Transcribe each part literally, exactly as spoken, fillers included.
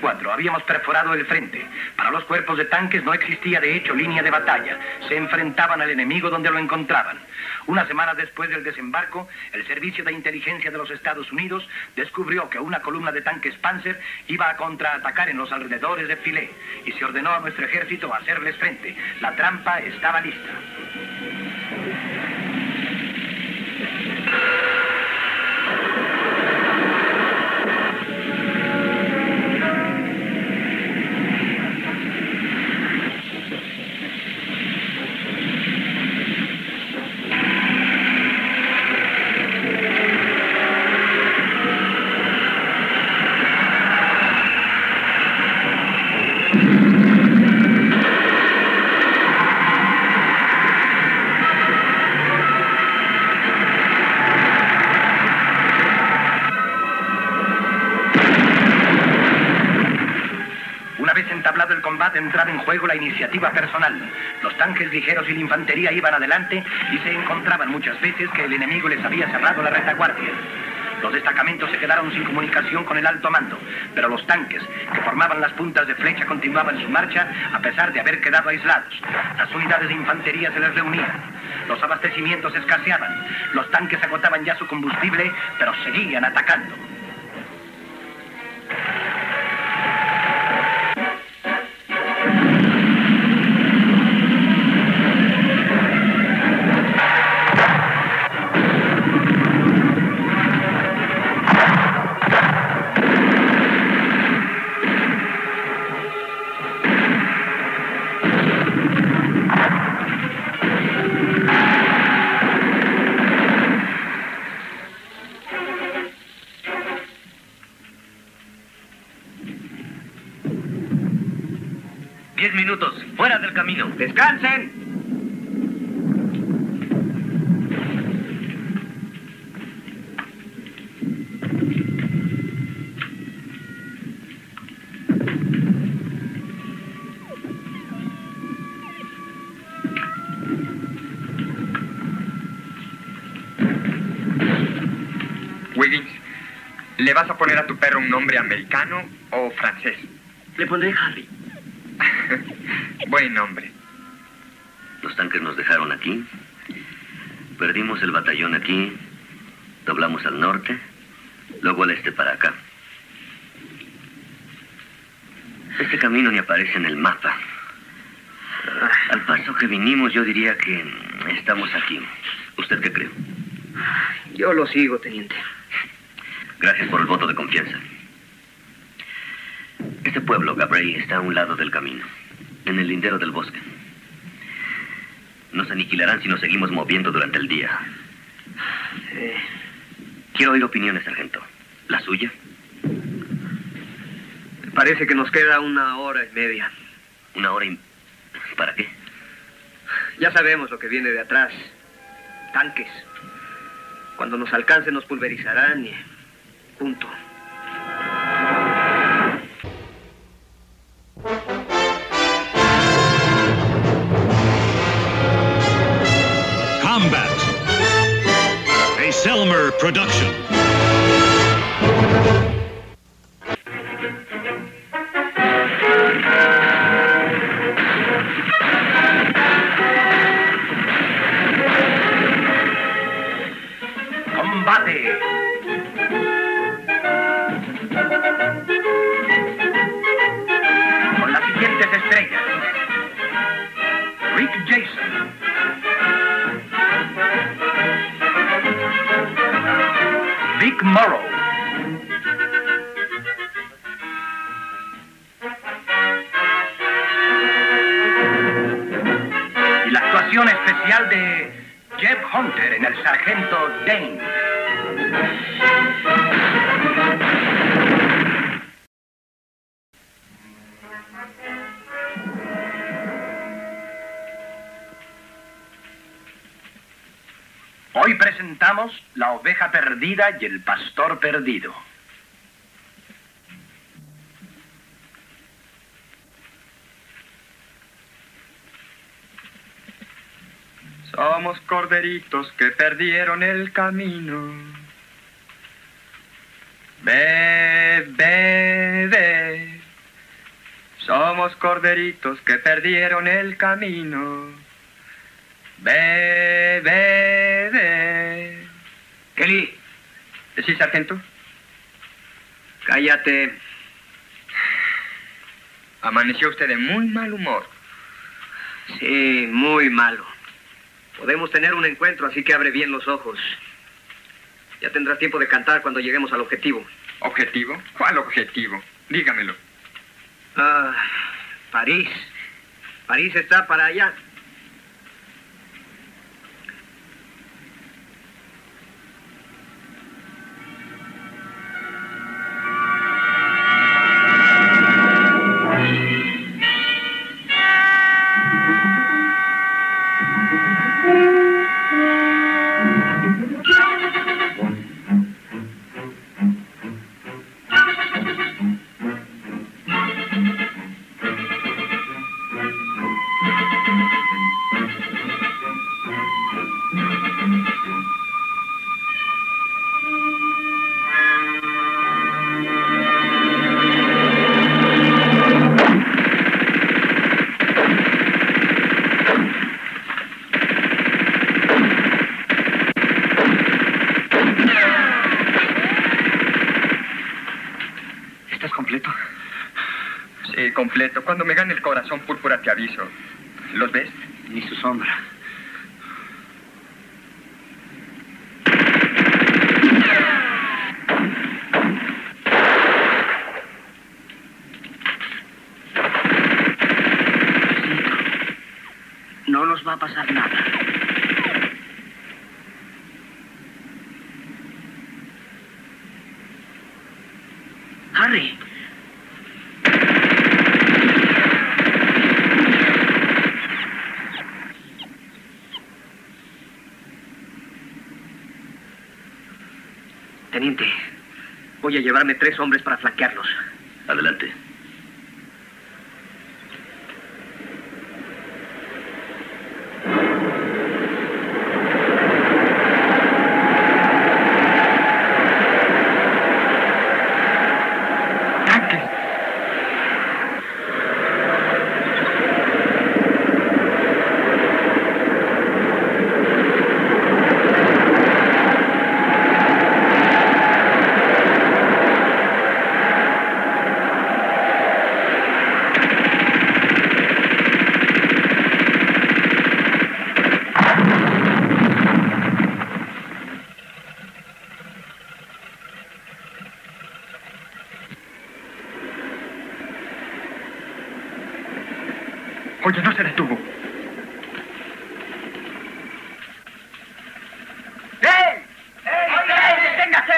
veinticuatro habíamos perforado el frente. Para los cuerpos de tanques no existía de hecho línea de batalla. Se enfrentaban al enemigo donde lo encontraban. Una semana después del desembarco, el Servicio de Inteligencia de los Estados Unidos descubrió que una columna de tanques Panzer iba a contraatacar en los alrededores de Philly y se ordenó a nuestro ejército hacerles frente. La trampa estaba lista. Entablado el combate, entraba en juego la iniciativa personal. Los tanques ligeros y la infantería iban adelante y se encontraban muchas veces que el enemigo les había cerrado la retaguardia. Los destacamentos se quedaron sin comunicación con el alto mando, pero los tanques, que formaban las puntas de flecha, continuaban su marcha a pesar de haber quedado aislados. Las unidades de infantería se les reunían. Los abastecimientos escaseaban. Los tanques agotaban ya su combustible, pero seguían atacando. Diez minutos, fuera del camino. ¡Descansen! Wiggins, ¿le vas a poner a tu perro un nombre americano o francés? Le pondré Harry. Buen nombre. Los tanques nos dejaron aquí. Perdimos el batallón aquí. Doblamos al norte. Luego al este para acá. Este camino ni aparece en el mapa. Al paso que vinimos, yo diría que estamos aquí. ¿Usted qué cree? Yo lo sigo, teniente. Gracias por el voto de confianza. Este pueblo, Gabriel, está a un lado del camino, en el lindero del bosque. Nos aniquilarán si nos seguimos moviendo durante el día. Eh... Quiero oír opiniones, sargento. ¿La suya? Me parece que nos queda una hora y media. ¿Una hora y... ¿Para qué? Ya sabemos lo que viene de atrás. Tanques. Cuando nos alcancen nos pulverizarán y... punto. Combat, a Selmer production. ¡Combate! Con las siguientes estrellas: Rick Jason, Vic Morrow, y la actuación especial de Jeb Hunter en el sargento Dane. Hoy presentamos La oveja perdida y el pastor perdido. Somos corderitos que perdieron el camino. Ve, ve, ve, Somos corderitos que perdieron el camino. Ve, ve, ve. Kelly. ¿Sí, sargento? Cállate. Amaneció usted de muy mal humor. Sí, muy malo. Podemos tener un encuentro, así que abre bien los ojos. Ya tendrás tiempo de cantar cuando lleguemos al objetivo. ¿Objetivo? ¿Cuál objetivo? Dígamelo. Ah, París. París está para allá. Completo. Cuando me gane el corazón púrpura te aviso. ¿Los ves? Ni su sombra. No nos va a pasar nada. Harry. Teniente, voy a llevarme tres hombres para flanquearlos. Adelante. Oye, no se detuvo. ¡Ey! ¡Ey! ¡Deténgase!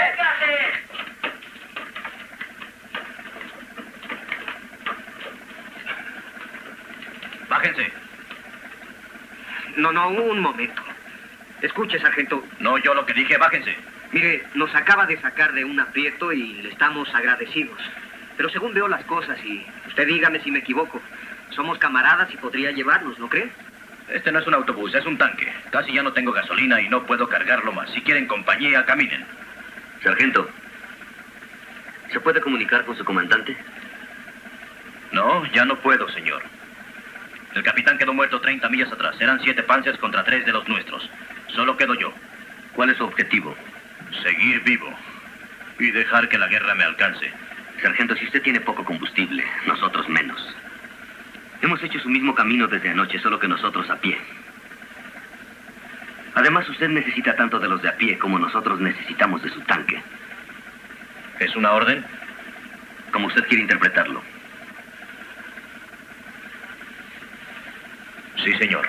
Bájense. No, no, un momento. Escuche, sargento. No, yo lo que dije, bájense. Mire, nos acaba de sacar de un aprieto y le estamos agradecidos. Pero según veo las cosas, y usted dígame si me equivoco, somos camaradas y podría llevarnos, ¿no cree? Este no es un autobús, es un tanque. Casi ya no tengo gasolina y no puedo cargarlo más. Si quieren compañía, caminen. Sargento, ¿se puede comunicar con su comandante? No, ya no puedo, señor. El capitán quedó muerto treinta millas atrás. Eran siete Panzers contra tres de los nuestros. Solo quedo yo. ¿Cuál es su objetivo? Seguir vivo y dejar que la guerra me alcance. Sargento, si usted tiene poco combustible, nosotros menos. Hemos hecho su mismo camino desde anoche, solo que nosotros a pie. Además, usted necesita tanto de los de a pie como nosotros necesitamos de su tanque. ¿Es una orden? Como usted quiere interpretarlo. Sí, señor.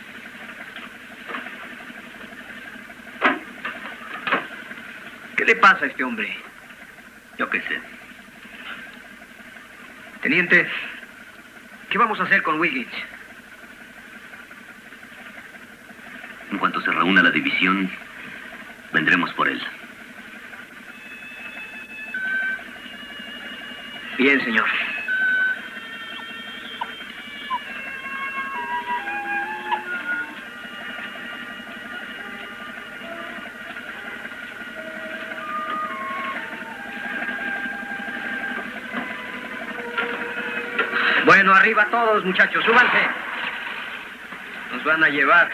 ¿Qué le pasa a este hombre? Yo qué sé. Teniente, ¿qué vamos a hacer con Wiggins? En cuanto se reúna la división, vendremos por él. Bien, señor. Bueno, arriba todos, muchachos, súbanse. Nos van a llevar.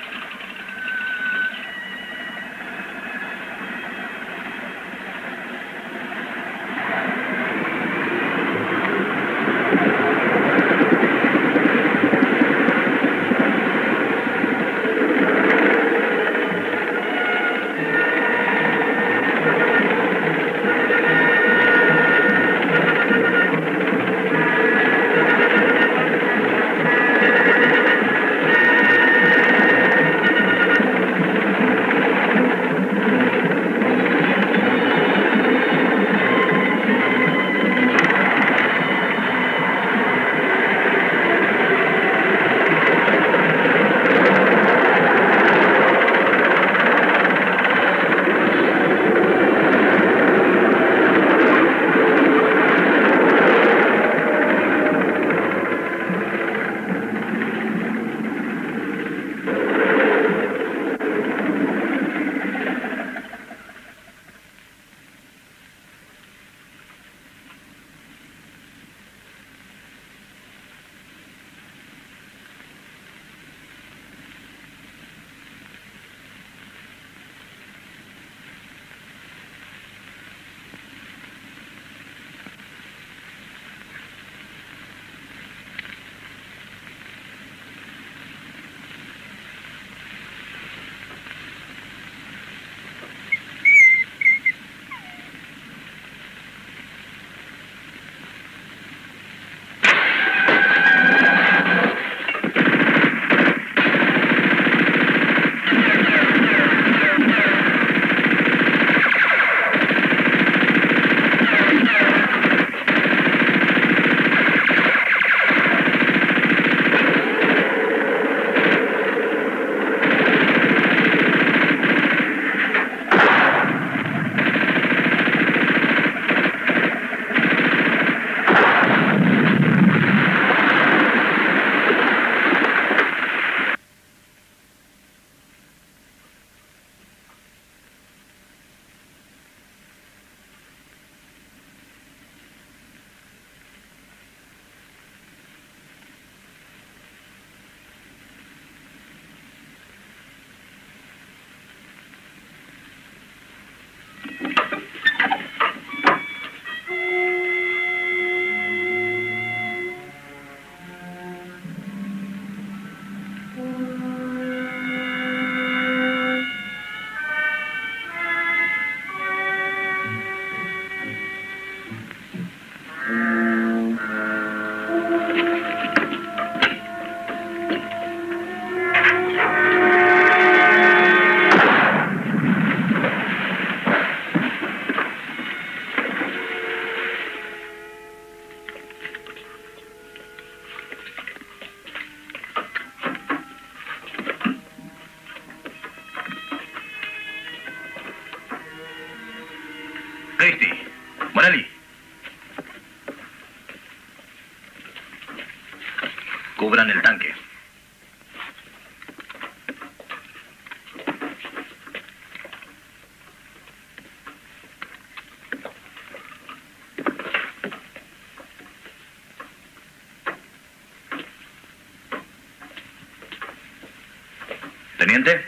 Christie, Morelli. Cubran el tanque. Teniente.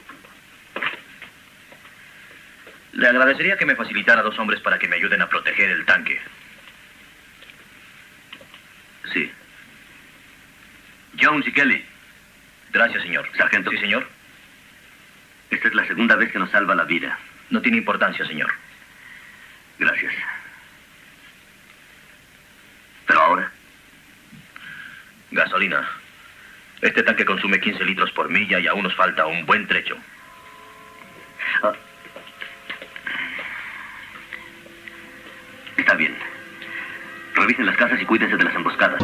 Le agradecería que me facilitara dos hombres para que me ayuden a proteger el tanque. Sí. Jones y Kelly. Gracias, señor. Sargento. Sí, señor. Esta es la segunda vez que nos salva la vida. No tiene importancia, señor. Gracias. Pero ahora... Gasolina. Este tanque consume quince litros por milla y aún nos falta un buen trecho. Ah. Está bien. Revisen las casas y cuídense de las emboscadas.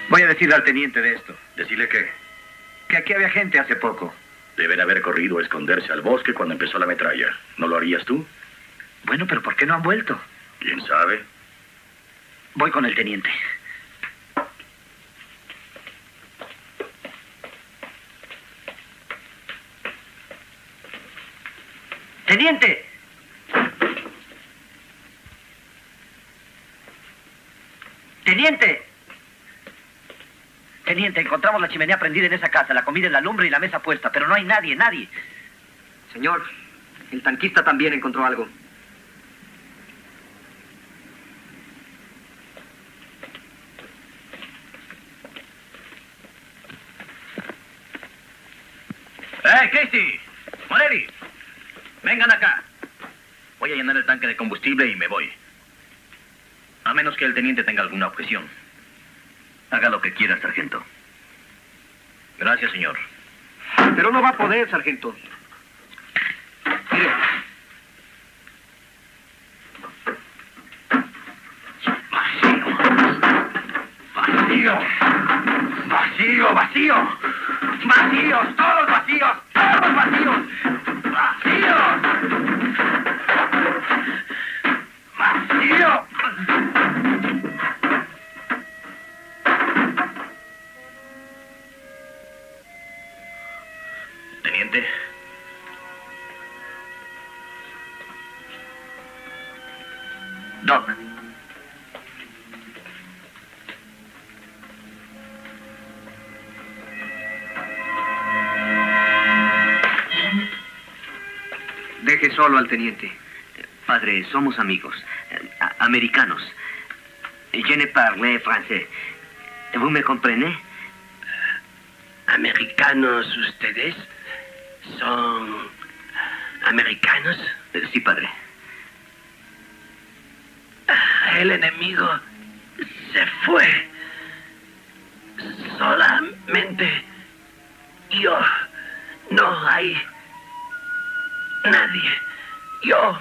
Voy a decirle al teniente de esto. ¿Decirle qué? Que aquí había gente hace poco. Deben haber corrido a esconderse al bosque cuando empezó la metralla. ¿No lo harías tú? Bueno, pero ¿por qué no han vuelto? ¿Quién sabe? Voy con el teniente. ¡Teniente! ¡Teniente! Teniente, encontramos la chimenea prendida en esa casa, la comida en la lumbre y la mesa puesta, pero no hay nadie, nadie. Señor, el tanquista también encontró algo. ¡Eh, Casey! ¡Morelli! Vengan acá. Voy a llenar el tanque de combustible y me voy. A menos que el teniente tenga alguna objeción. Haga lo que quiera, sargento. Gracias, señor. Pero no va a poder, sargento. Mire. Vacío. Vacío, vacío. Vacíos, todos vacíos, todos vacíos. Vacíos. Vacío. Teniente. Doc. Deje solo al teniente. Padre, somos amigos. eh, a- americanos. Je ne parle français. ¿Vous me comprenez? ¿Americanos ustedes? ¿Son americanos? Eh, Sí, padre. El enemigo se fue. Solamente yo. No hay nadie. Yo.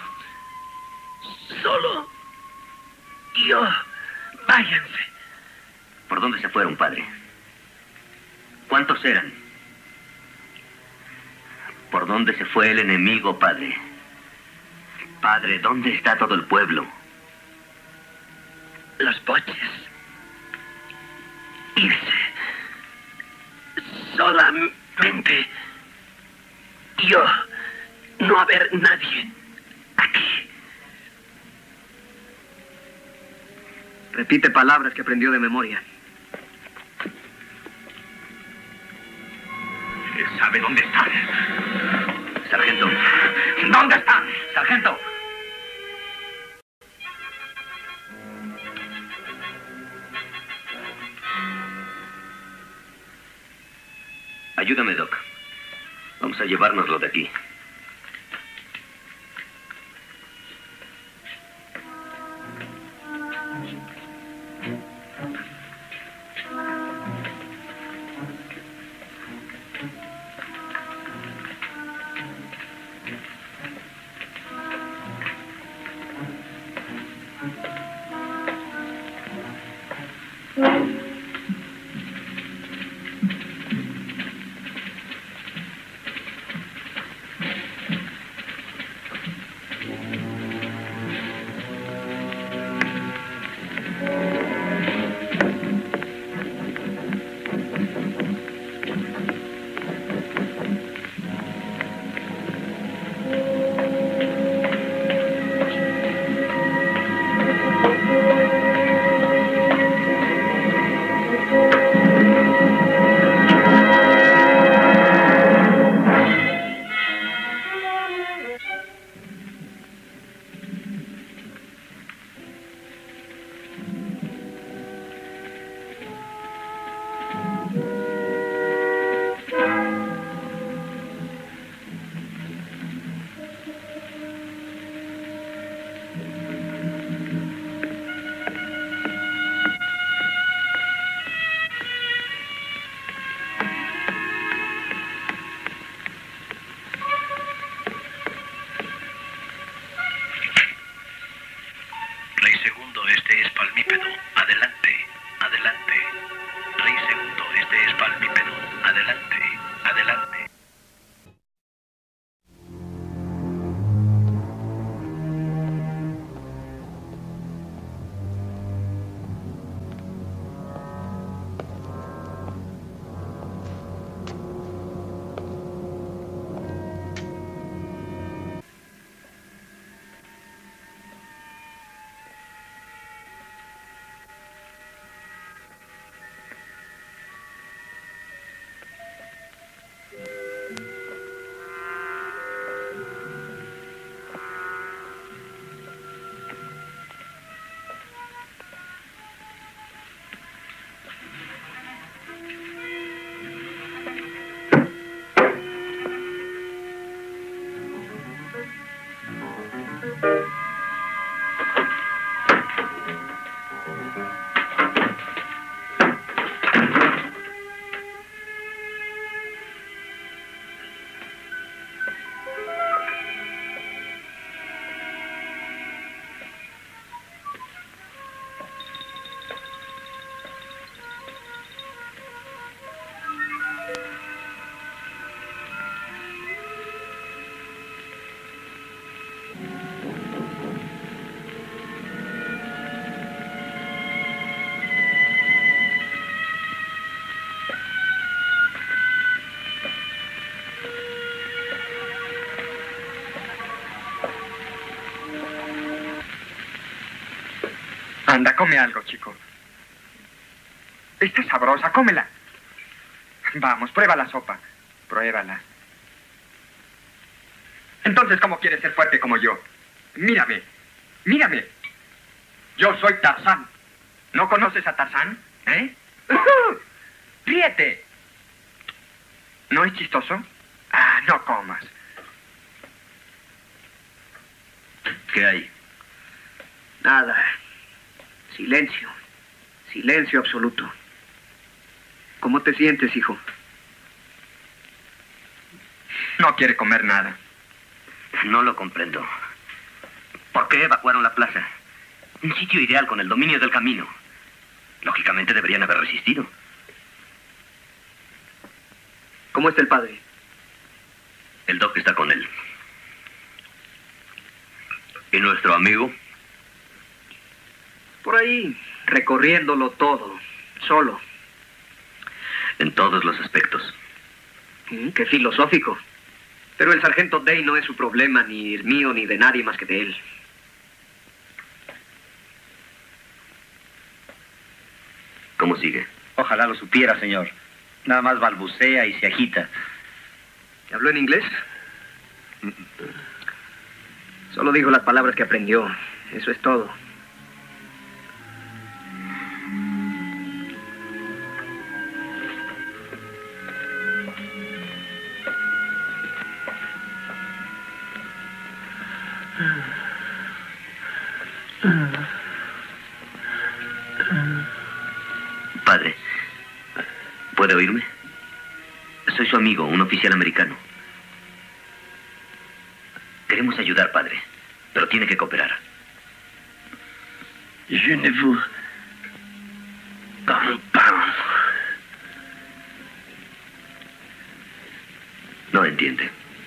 Solo yo. Váyanse. ¿Por dónde se fueron, padre? ¿Cuántos eran? ¿Por dónde se fue el enemigo, padre? Padre, ¿dónde está todo el pueblo? Los boches. Irse. Solamente yo. No haber nadie aquí. Repite palabras que aprendió de memoria. ¿Sabe dónde están? Sargento. ¿Dónde están? Sargento. Ayúdame, Doc. Vamos a llevárnoslo de aquí. Anda, come algo, chico. Está sabrosa, cómela. Vamos, prueba la sopa. Pruébala. Entonces, ¿cómo quieres ser fuerte como yo? Mírame. Mírame. Yo soy Tarzán. ¿No conoces a Tarzán? ¿Eh? ¡Ríete! ¿No es chistoso? Ah, no comas. ¿Qué hay? Nada. Silencio. Silencio absoluto. ¿Cómo te sientes, hijo? No quiere comer nada. No lo comprendo. ¿Por qué evacuaron la plaza? Un sitio ideal con el dominio del camino. Lógicamente deberían haber resistido. ¿Cómo está el padre? El doc está con él. ¿Y nuestro amigo? Por ahí, recorriéndolo todo, solo. En todos los aspectos. Mm, qué filosófico. Pero el sargento Day no es su problema, ni el mío, ni de nadie más que de él. ¿Cómo sigue? Ojalá lo supiera, señor. Nada más balbucea y se agita. ¿Te habló en inglés? Solo dijo las palabras que aprendió. Eso es todo. Padre, ¿puede oírme? Soy su amigo, un oficial americano. Queremos ayudar, padre, pero tiene que cooperar. Je ne vous parle pas. No entiende.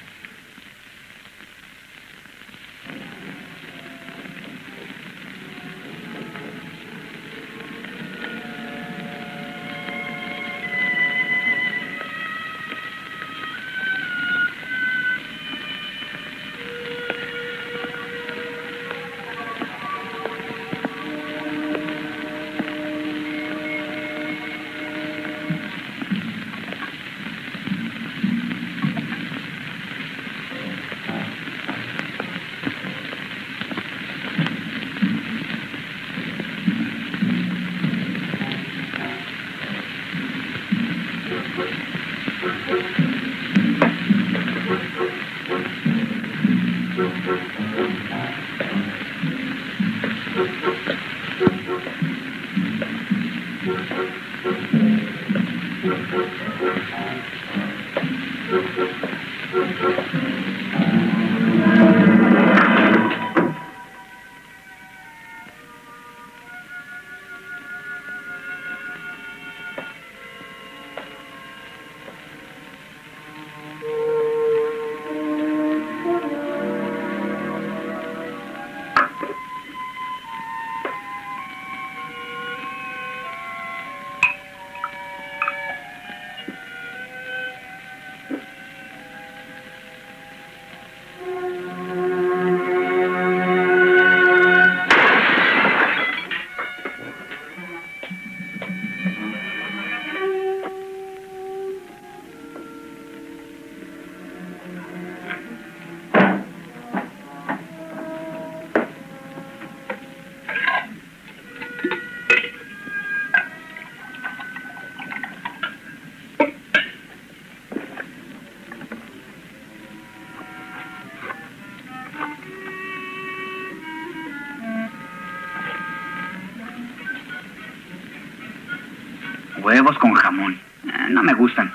Huevos con jamón. Eh, no me gustan.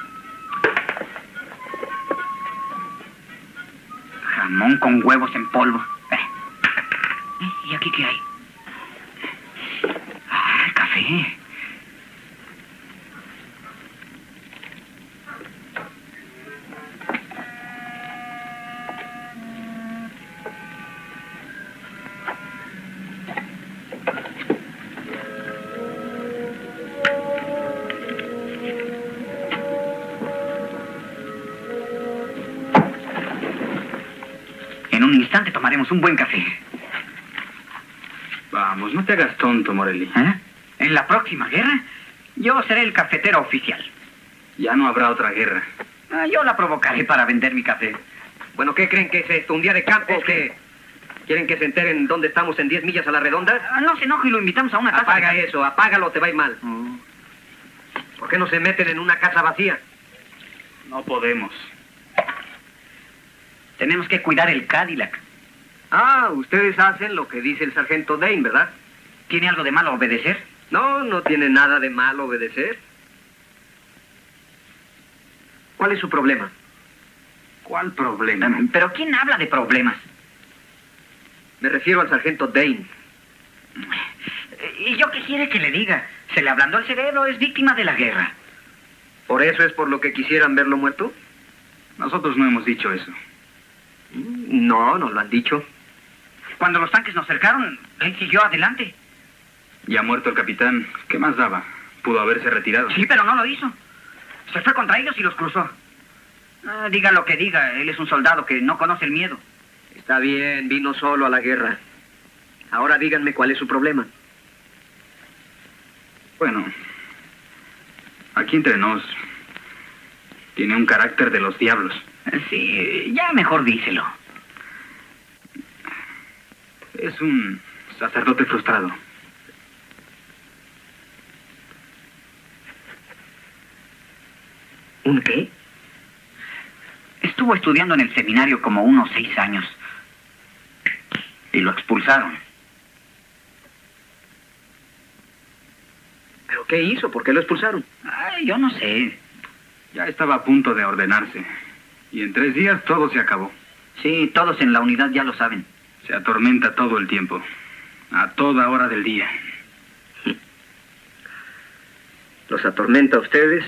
Jamón con huevos en polvo. Eh. ¿Y aquí qué hay? Ah, café. En un instante tomaremos un buen café. Vamos. Vamos, no te hagas tonto, Morelli. ¿Eh? ¿En la próxima guerra? Yo seré el cafetero oficial. Ya no habrá otra guerra. Ah, yo la provocaré para vender mi café. Bueno, ¿qué creen que es esto? ¿Un día de campo o qué? ¿Quieren que se enteren dónde estamos en diez millas a la redonda? Ah, no se enoje y lo invitamos a una taza. Apaga de... eso, apágalo o te va a ir mal. Mm. ¿Por qué no se meten en una casa vacía? No podemos. Tenemos que cuidar el Cadillac. Ah, ustedes hacen lo que dice el sargento Dane, ¿verdad? ¿Tiene algo de malo obedecer? No, no tiene nada de malo obedecer. ¿Cuál es su problema? ¿Cuál problema? Um, ¿Pero quién habla de problemas? Me refiero al sargento Dane. ¿Y yo qué quiere que le diga? Se le ablandó el cerebro, es víctima de la guerra. ¿Por eso es por lo que quisieran verlo muerto? Nosotros no hemos dicho eso. No, no lo han dicho. Cuando los tanques nos cercaron, él siguió adelante. Ya muerto el capitán, ¿qué más daba? Pudo haberse retirado. Sí, pero no lo hizo. Se fue contra ellos y los cruzó. Ah, diga lo que diga, él es un soldado que no conoce el miedo. Está bien, vino solo a la guerra. Ahora díganme cuál es su problema. Bueno, aquí entre nos, tiene un carácter de los diablos. Sí, ya mejor díselo. Es un sacerdote frustrado. ¿Un qué? Estuvo estudiando en el seminario como unos seis años. Y lo expulsaron. ¿Pero qué hizo? ¿Por qué lo expulsaron? Ay, yo no sé. Ya estaba a punto de ordenarse. Y en tres días todo se acabó. Sí, todos en la unidad ya lo saben. Se atormenta todo el tiempo. A toda hora del día. Los atormenta a ustedes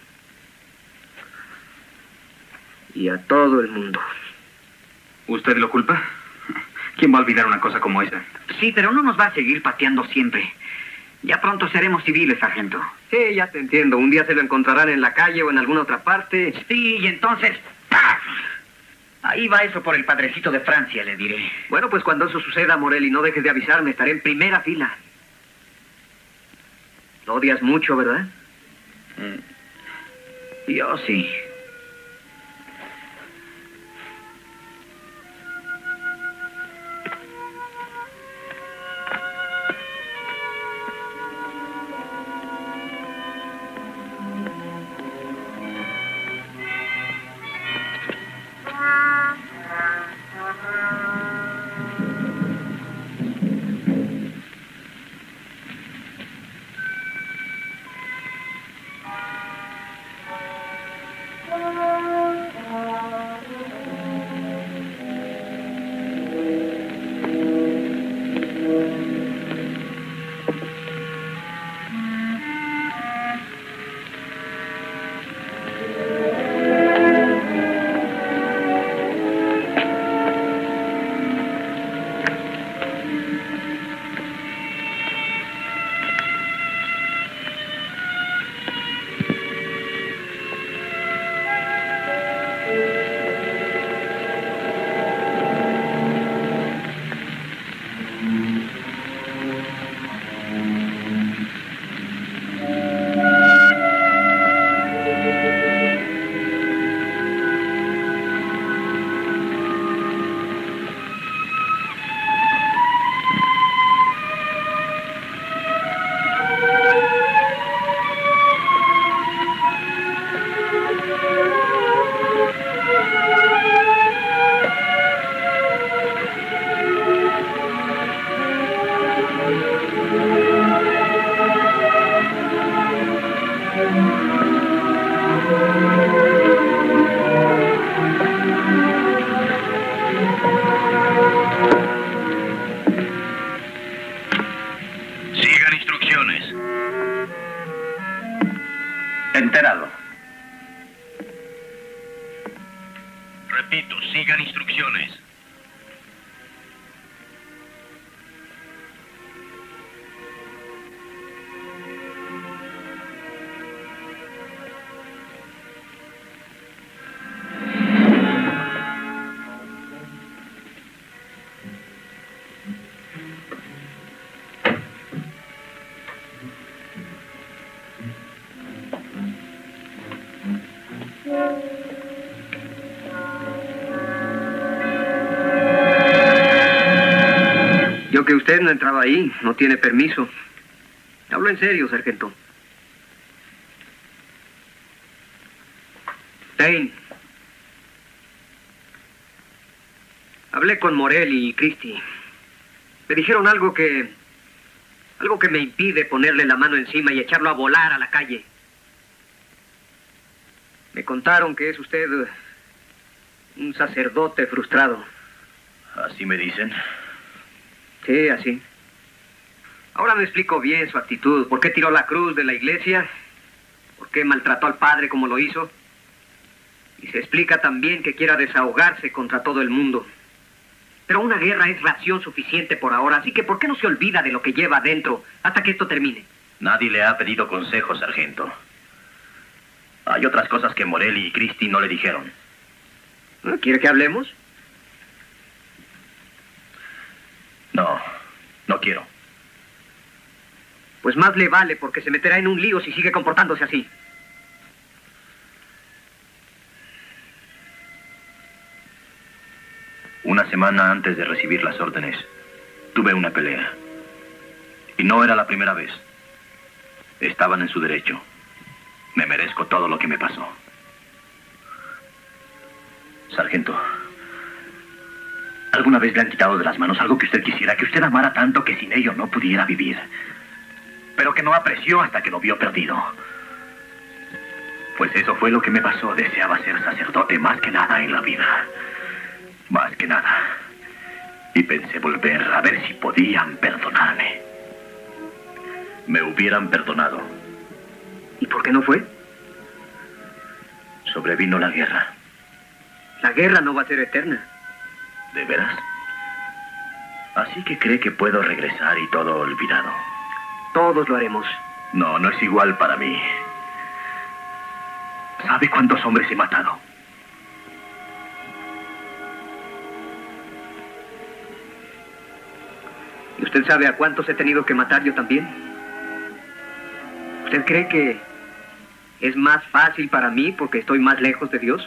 y a todo el mundo. ¿Usted lo culpa? ¿Quién va a olvidar una cosa como esa? Sí, pero no nos va a seguir pateando siempre. Ya pronto seremos civiles, sargento. Sí, ya te entiendo. Un día se lo encontrarán en la calle o en alguna otra parte. Sí, y entonces... ¡paf! Ahí va eso por el padrecito de Francia, le diré. Bueno, pues cuando eso suceda, Morelli, no dejes de avisarme. Estaré en primera fila. Lo odias mucho, ¿verdad? Mm. Yo sí. Enterado. Repito, sigan instrucciones. Usted no entraba ahí, no tiene permiso. Hablo en serio, sargento. Dane. Hablé con Morel y Christie. Me dijeron algo que... algo que me impide ponerle la mano encima y echarlo a volar a la calle. Me contaron que es usted un sacerdote frustrado. ¿Así me dicen? Sí, así. Ahora me explico bien su actitud. ¿Por qué tiró la cruz de la iglesia? ¿Por qué maltrató al padre como lo hizo? Y se explica también que quiera desahogarse contra todo el mundo. Pero una guerra es ración suficiente por ahora, así que ¿por qué no se olvida de lo que lleva adentro hasta que esto termine? Nadie le ha pedido consejo, sargento. Hay otras cosas que Morel y Christie no le dijeron. ¿Quiere que hablemos? No, no quiero. Pues más le vale, porque se meterá en un lío si sigue comportándose así. Una semana antes de recibir las órdenes, tuve una pelea. Y no era la primera vez. Estaban en su derecho. Me merezco todo lo que me pasó. Sargento, ¿alguna vez le han quitado de las manos algo que usted quisiera, que usted amara tanto que sin ello no pudiera vivir? Pero que no apreció hasta que lo vio perdido. Pues eso fue lo que me pasó. Deseaba ser sacerdote más que nada en la vida. Más que nada. Y pensé volver a ver si podían perdonarme. Me hubieran perdonado. ¿Y por qué no fue? Sobrevino la guerra. La guerra no va a ser eterna. ¿De veras? Así que cree que puedo regresar y todo olvidado. Todos lo haremos. No, no es igual para mí. ¿Sabe cuántos hombres he matado? ¿Y usted sabe a cuántos he tenido que matar yo también? ¿Usted cree que es más fácil para mí porque estoy más lejos de Dios?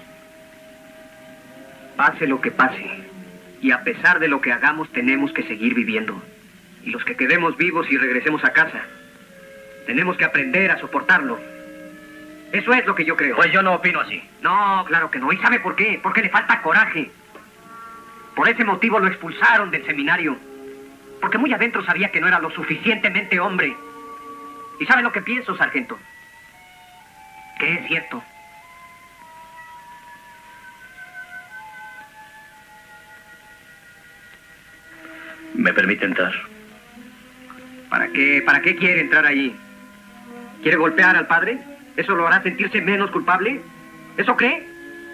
Pase lo que pase, y a pesar de lo que hagamos, tenemos que seguir viviendo. Y los que quedemos vivos y regresemos a casa, tenemos que aprender a soportarlo. Eso es lo que yo creo. Pues yo no opino así. No, claro que no. ¿Y sabe por qué? Porque le falta coraje. Por ese motivo lo expulsaron del seminario. Porque muy adentro sabía que no era lo suficientemente hombre. ¿Y sabe lo que pienso, sargento? Que es cierto. ¿Me permite entrar? ¿Para qué? ¿Para qué quiere entrar allí? ¿Quiere golpear al padre? ¿Eso lo hará sentirse menos culpable? ¿Eso cree?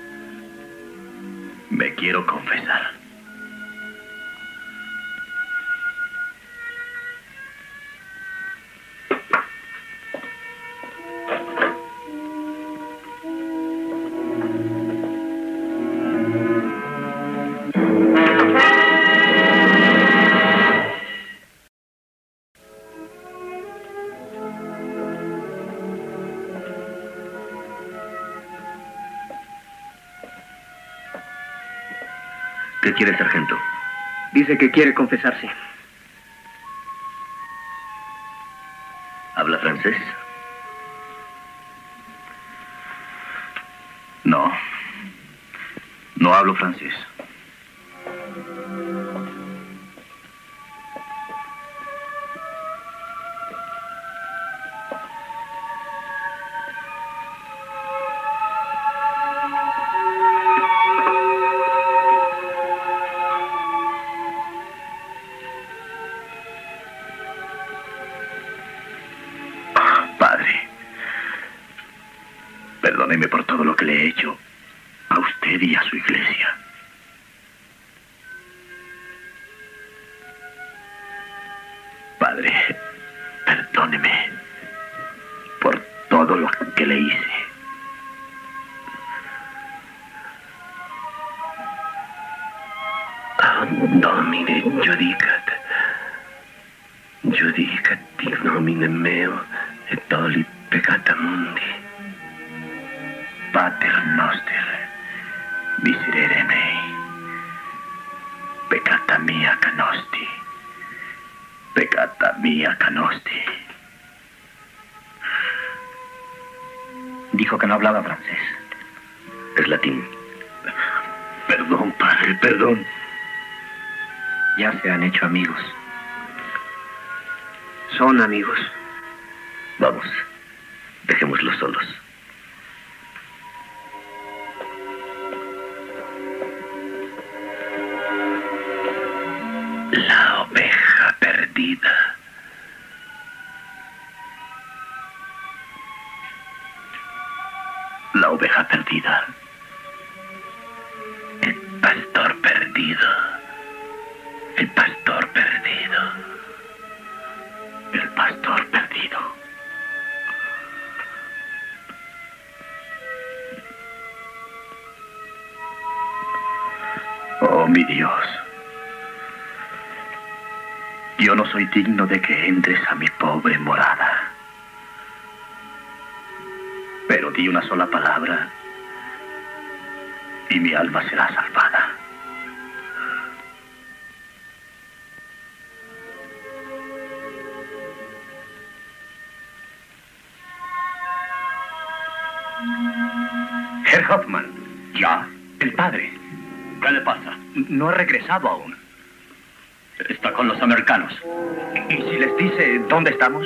Me quiero confesar. ¿Qué quiere el sargento? Dice que quiere confesarse. ¿Habla francés? No. No hablo francés. Perdóneme por todo lo que le he hecho a usted y a su iglesia. Padre, perdóneme por todo lo que le hice. Domine, judicat. Judicat in nomine meo et tolli peccata mundi. Pater noster, miserere mei, peccata mia canosti, peccata mia canosti. Dijo que no hablaba francés. Es latín. Perdón, padre, perdón. Ya se han hecho amigos. Son amigos. Vamos, dejémoslos solos. La oveja perdida. La oveja perdida. El pastor perdido. El pastor perdido. El pastor perdido. Oh, mi Dios. Yo no soy digno de que entres a mi pobre morada. Pero di una sola palabra y mi alma será salvada. Herr Hoffman. ¿Ya? El padre. ¿Qué le pasa? No ha regresado aún. Está con los americanos. ¿Y si les dice dónde estamos?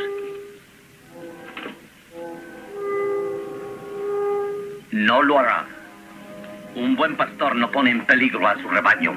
No lo hará. Un buen pastor no pone en peligro a su rebaño.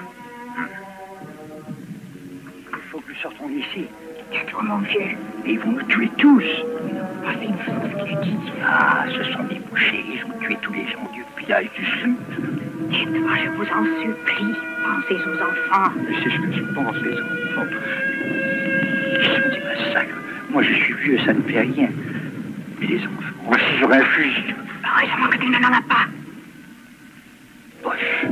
Il faut que nous sortons d'ici. Il y a trop mon vieux. Ils vont nous tuer tous. Ah, c'est une chose qu'il a dit. Ah, ce sont des bouchers. Ils ont tué tous les gens du village du sud. Dites-moi, je vous en supplie, pensez aux enfants. C'est ce que je pense, les enfants. Ils sont des massacres. Moi, je suis vieux, ça ne fait rien. Mais les enfants, voici j'aurais un fusil. Heureusement que tu n'en as pas. Poche.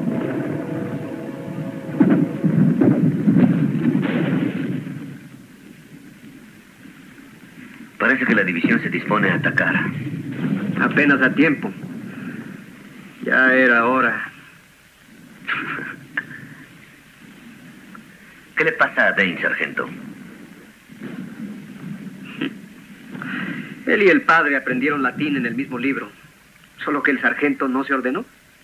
Parece que la división se dispone a atacar. Apenas a tiempo. Ya era hora. ¿Qué le pasa a Dane, sargento? Él y el padre aprendieron latín en el mismo libro. Solo que el sargento no se ordenó.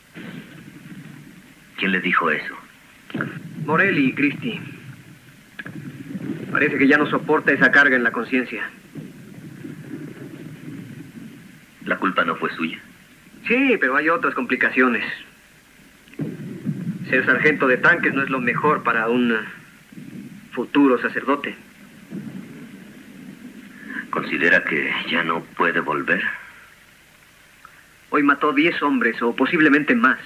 ¿Quién le dijo eso? Morelli y Christie. Parece que ya no soporta esa carga en la conciencia. ¿La culpa no fue suya? Sí, pero hay otras complicaciones. Ser sargento de tanques no es lo mejor para un futuro sacerdote. ¿Considera que ya no puede volver? Hoy mató diez hombres, o posiblemente más.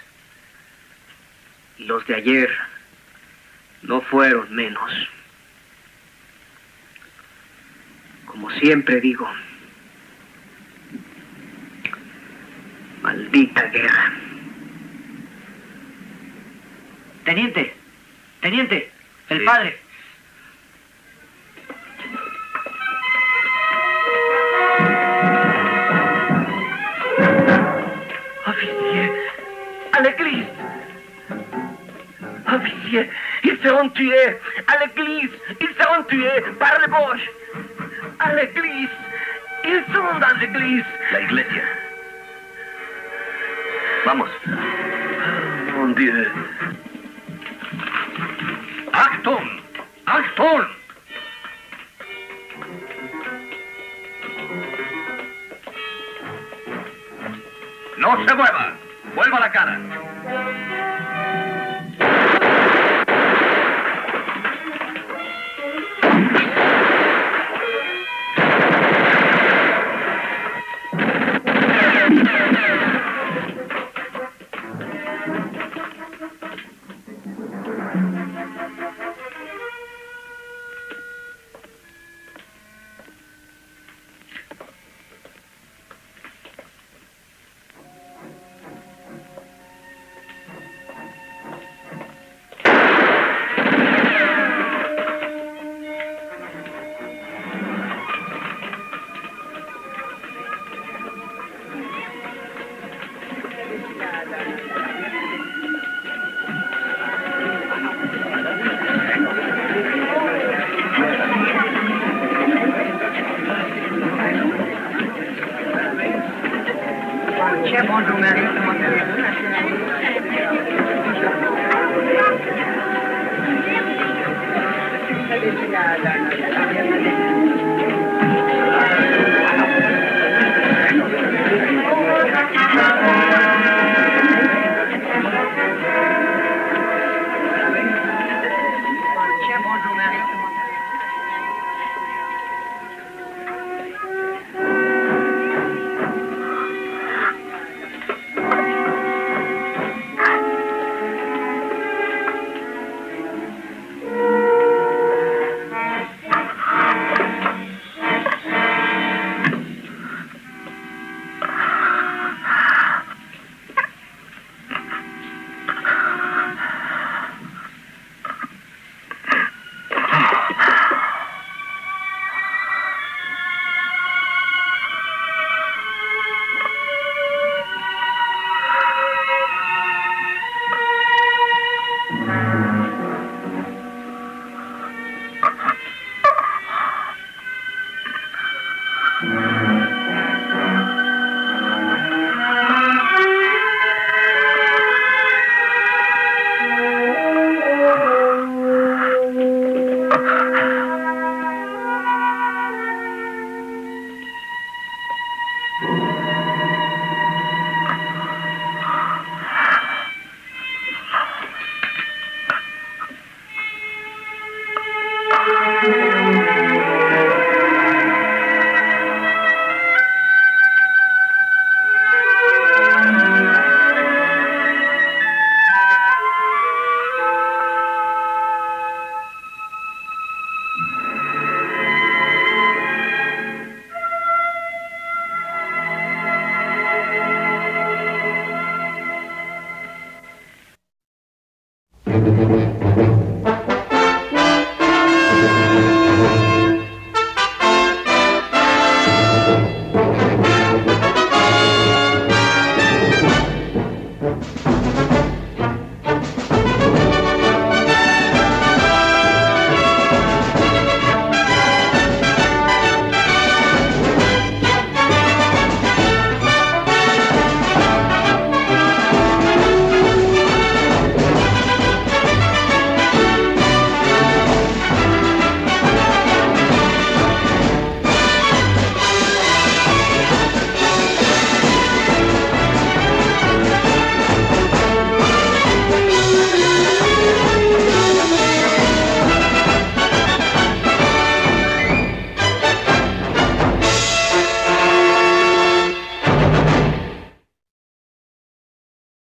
Y los de ayer no fueron menos. Como siempre digo, maldita guerra. Teniente, teniente, el Sí. padre. Officier, à l'église. Officier, ils seront tués. À l'église, ils seront tués par les Boches. À l'église, ils sont dans l'église. La iglesia. Vamos. Oh, mon Dieu. Achtung! Achtung! No se mueva. Vuelva la cara. Cher bonjour Marie, comment allez-vous? Thank you.